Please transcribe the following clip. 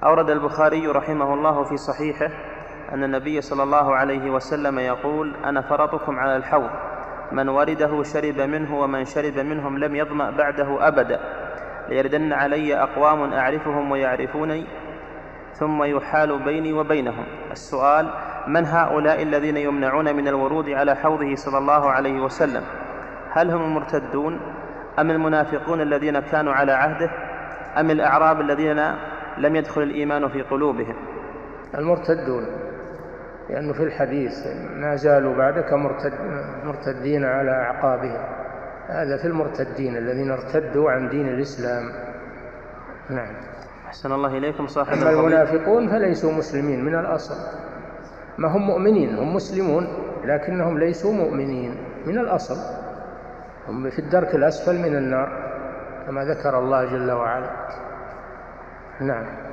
أورد البخاري رحمه الله في صحيحه أن النبي صلى الله عليه وسلم يقول: أنا فرطكم على الحوض، من ورده شرب منه، ومن شرب منهم لم يظمأ بعده أبدا، ليردن علي أقوام أعرفهم ويعرفوني ثم يحال بيني وبينهم. السؤال: من هؤلاء الذين يمنعون من الورود على حوضه صلى الله عليه وسلم؟ هل هم المرتدون، أم المنافقون الذين كانوا على عهده، أم الأعراب الذين لم يدخل الإيمان في قلوبهم؟ المرتدون، لأنه في الحديث: ما زالوا بعدك مرتدين على أعقابهم. هذا في المرتدين الذين ارتدوا عن دين الإسلام. نعم. أحسن الله إليكم. صاحب أما المنافقون فليسوا مسلمين من الأصل، ما هم مؤمنين، هم مسلمون لكنهم ليسوا مؤمنين من الأصل، هم في الدرك الأسفل من النار كما ذكر الله جل وعلا. نعم.